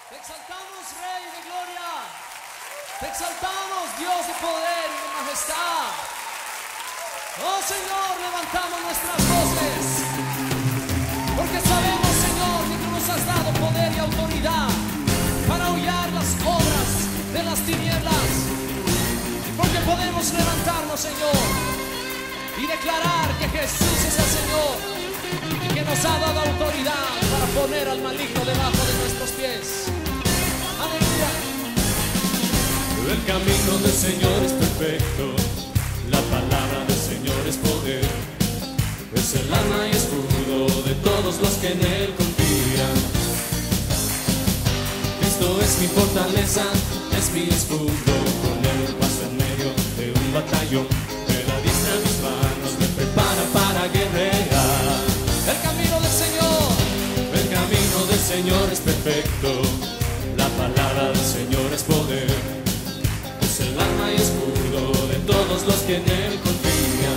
Te exaltamos, Rey de gloria. Te exaltamos, Dios de poder y de majestad. Oh Señor, levantamos nuestras voces, porque sabemos, Señor, que tú nos has dado poder y autoridad para hollar las obras de las tinieblas. Porque podemos levantarnos, Señor, y declarar que Jesús es el Señor y que nos ha dado autoridad para poner al maligno debajo de nuestros pies. Aleluya. El camino del Señor es perfecto, la palabra del Señor es poder, es el arma y escudo de todos los que en Él confían. Cristo es mi fortaleza, es mi escudo, con Él paso en medio de un batallón, de la diestra mis manos me prepara para guerrear. El camino del Señor, el camino del Señor es perfecto, la palabra del Señor es poder, es el arma y escudo de todos los que en Él confían.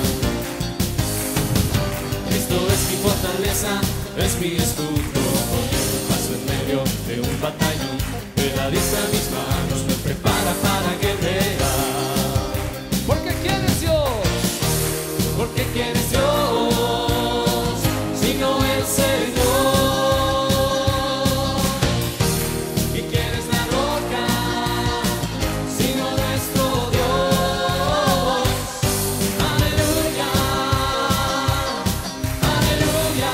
Cristo es mi fortaleza, es mi escudo, con Él paso en medio de un batallón, de la diestra mis manos me prepara para guerrear. porque ¿quién es Dios? Porque ¿quién es Dios sino el Señor? ¿Y quién es la roca sino nuestro Dios? Aleluya, aleluya,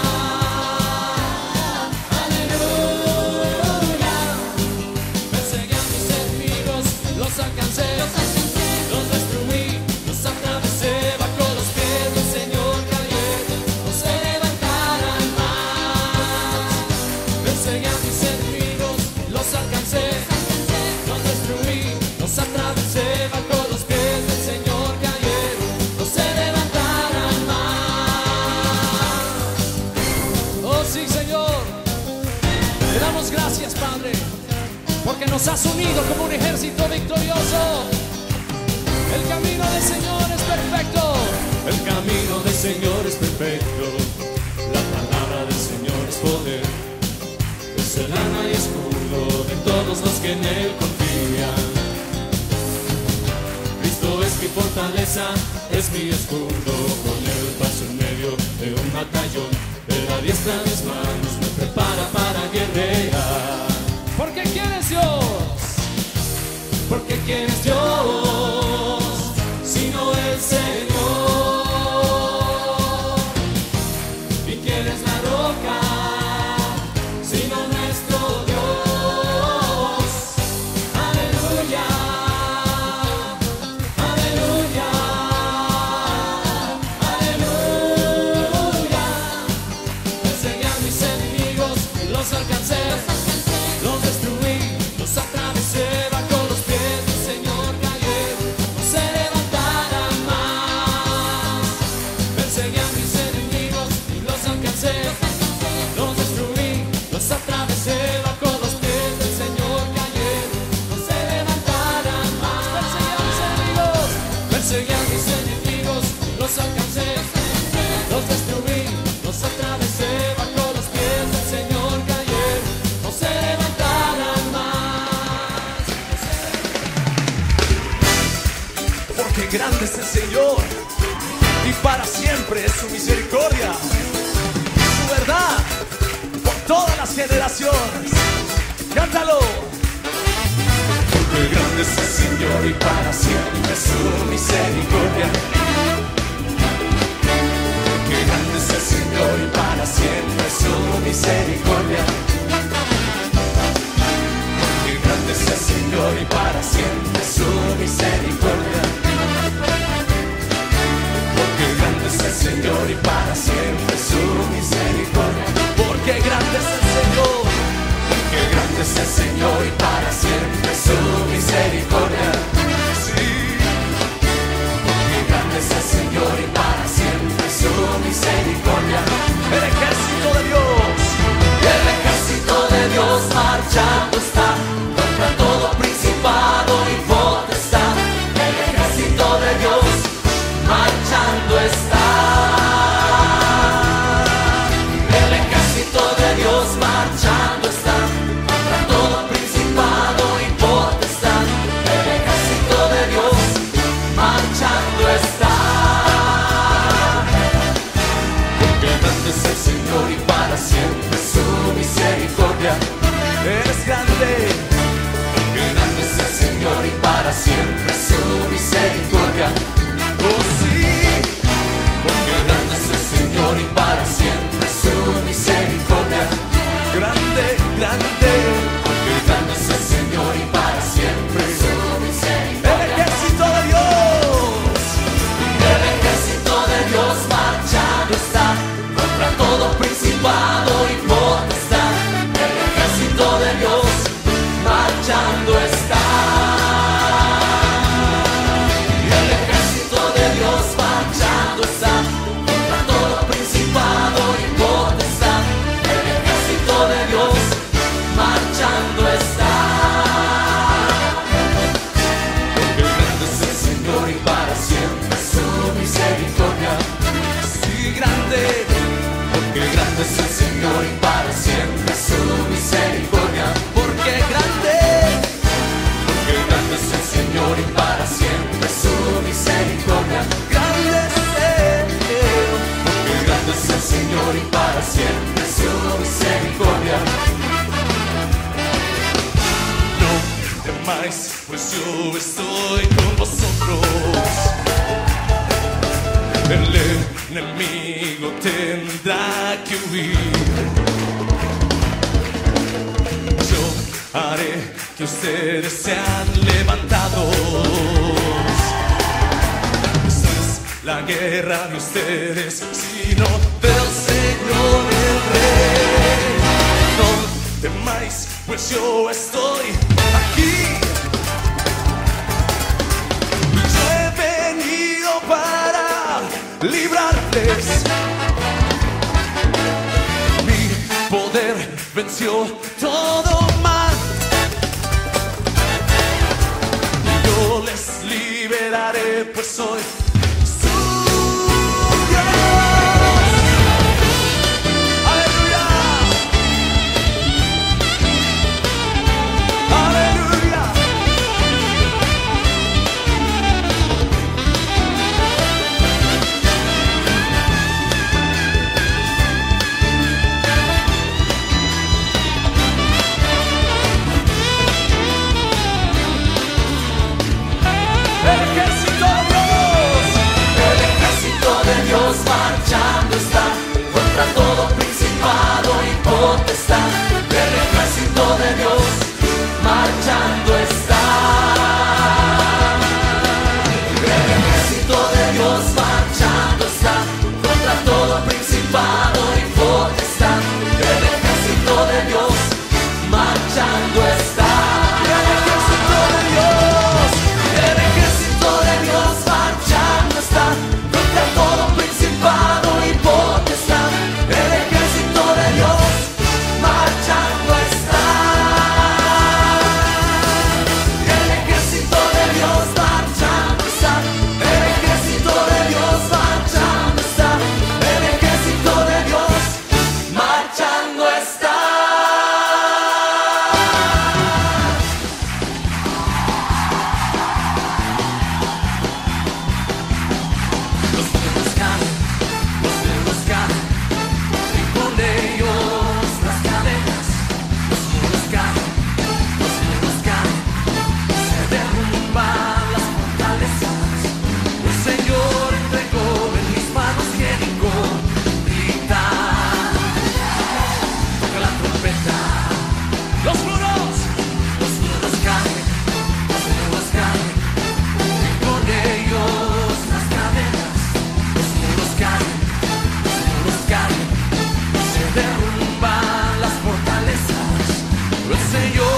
aleluya. Perseguí a mis enemigos, los alcancé, los destruí, los atravesé, bajo los pies del Señor cayeron, no se levantarán más. Perseguí a mis enemigos, los alcancé, los destruí, los atravesé, bajo los pies del Señor cayeron, no se levantarán más. Oh sí, Señor. Te damos gracias, Padre, porque nos has unido como un ejército victorioso. El camino del Señor es perfecto. El camino del Señor es perfecto, la palabra del Señor es poder, es el arma y escudo de todos los que en Él confían. Cristo es mi fortaleza, es mi escudo, con Él paso en medio de un batallón, de la diestra mis manos me prepara para guerrear. Porque ¿quién es Dios? Porque ¿quién es Dios sino el Señor? ¿Y quién es la roca sino nuestro Dios? Aleluya, aleluya, aleluya. Perseguí a mis enemigos y los alcancé, los destruí, los atravesé, bajo los pies del Señor cayeron, no se levantarán más. Perseguí a mis enemigos y los alcancé, los destruí, los atravesé, bajo los pies del Señor cayeron, no se levantarán más. Perseguí a mis enemigos, los alcancé, los destruí, los atravesé, bajo los pies del Señor cayeron, no se levantarán más. Porque grande es el Señor y para siempre es su misericordia, su verdad por todas las generaciones. Cántalo. Porque grande es el Señor y para siempre su misericordia. Porque grande es el Señor y para siempre su misericordia. Porque grande es el Señor y para siempre su misericordia. Porque grande es el Señor y para siempre su misericordia. Porque grande es el Señor. Porque grande es el Señor y para siempre su misericordia. Sí. Porque grande es el Señor y para siempre su misericordia. El ejército de Dios. El ejército de Dios marchando está contra todo principado y potestad. El ejército de Dios marchando está. El ejército de Dios marchando está contra todo principado grande, porque grande es el Señor y para siempre su misericordia. el ejército de Dios, El ejército de Dios marchando está contra todo principado y potestad. El ejército de Dios marchando está. El ejército de Dios marchando está contra todo principado y potestad. El ejército de Dios marchando está. Porque grande es el Señor y para siempre su misericordia. sí, grande, Porque grande es el Señor y para siempre su misericordia. porque grande, Porque grande es el Señor y para siempre su misericordia. grande es Él. Porque grande es el Señor y para siempre su misericordia. No temáis, pues yo estoy con vosotros. El enemigo tendrá que huir. Yo haré que ustedes sean levantados. Esta es la guerra de ustedes, sino del Señor el Rey. No temáis, pues yo estoy aquí. Yo he venido para librarles. Mi poder venció todo mal. Yo les liberaré, pues soy su Dios. Aleluya. Aleluya. El ejército de Dios, El ejército de Dios marchando está contra todo principado y potestad. El ejército de Dios marchando está. El ejército de Dios marchando está contra todo principado y potestad. El ejército de Dios marchando está. el ejército de Dios, El ejército de Dios marchando está contra todo principado y potestad. El ejército de Dios marchando está. El ejército de Dios marchando está. El ejército de Dios marchando está. El ejército de Dios marchando está. Los muros caen, y con ellos las cadenas. Los muros caen, se derrumban las fortalezas. El Señor entregó en mis manos Jericó. Grita, toca la trompeta. los muros, Caen, y con ellos las cadenas. Los muros caen, se derrumban las fortalezas. El Señor